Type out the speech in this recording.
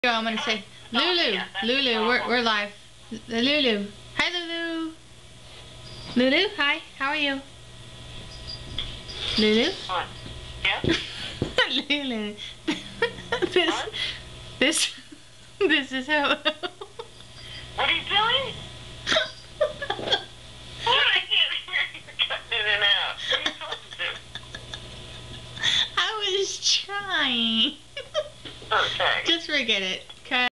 Here, I'm gonna say Lulu. Lulu, we're live. Lulu. Hi, Lulu. Lulu, hi. How are you? Lulu. What? Yeah. Lulu. This is how. What are you doing? What? I can't hear you cutting in and out. What are you talking to? I was trying. Okay. Just forget it.